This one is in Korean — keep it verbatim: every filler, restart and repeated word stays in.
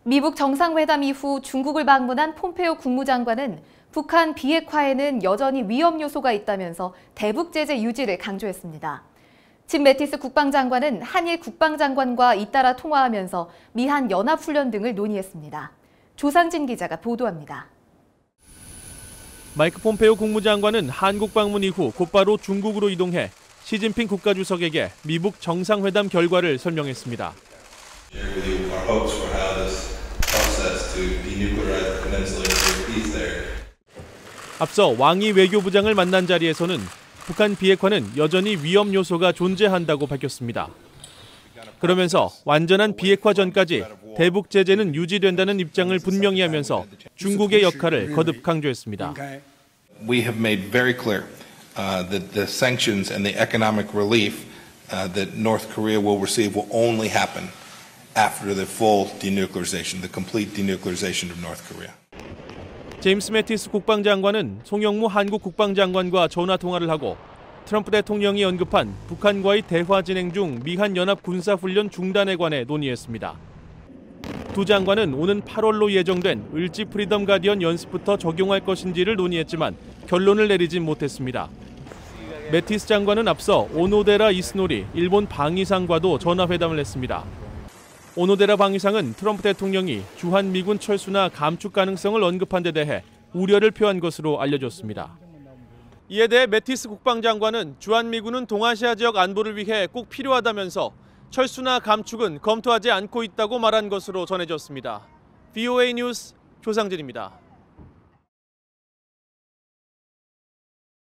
미북 정상회담 이후 중국을 방문한 폼페오 국무장관은 북한 비핵화에는 여전히 위험 요소가 있다면서 대북 제재 유지를 강조했습니다. 짐 매티스 국방장관은 한일 국방장관과 잇따라 통화하면서 미한 연합훈련 등을 논의했습니다. 조상진 기자가 보도합니다. 마이크 폼페오 국무장관은 한국 방문 이후 곧바로 중국으로 이동해 시진핑 국가주석에게 미북 정상회담 결과를 설명했습니다. 앞서 왕이 외교부장을 만난 자리에서는 북한 비핵화는 여전히 위험 요소가 존재한다고 밝혔습니다. 그러면서 완전한 비핵화 전까지 대북 제재는 유지된다는 입장을 분명히 하면서 중국의 역할을 거듭 강조했습니다. We have made very clear uh, that the sanctions and the economic relief uh, that North Korea will receive will only happen after the full denuclearization, the complete denuclearization of North Korea. 제임스 매티스 국방장관은 송영무 한국 국방장관과 전화 통화를 하고 트럼프 대통령이 언급한 북한과의 대화 진행 중 미한 연합 군사훈련 중단에 관해 논의했습니다. 두 장관은 오는 팔월로 예정된 을지 프리덤 가디언 연습부터 적용할 것인지를 논의했지만 결론을 내리진 못했습니다. 매티스 장관은 앞서 오노데라 이스노리 일본 방위상과도 전화회담을 했습니다. 오노데라 방위상은 트럼프 대통령이 주한미군 철수나 감축 가능성을 언급한 데 대해 우려를 표한 것으로 알려졌습니다. 이에 대해 매티스 국방장관은 주한미군은 동아시아 지역 안보를 위해 꼭 필요하다면서 철수나 감축은 검토하지 않고 있다고 말한 것으로 전해졌습니다. 브이오에이 뉴스 조상진입니다.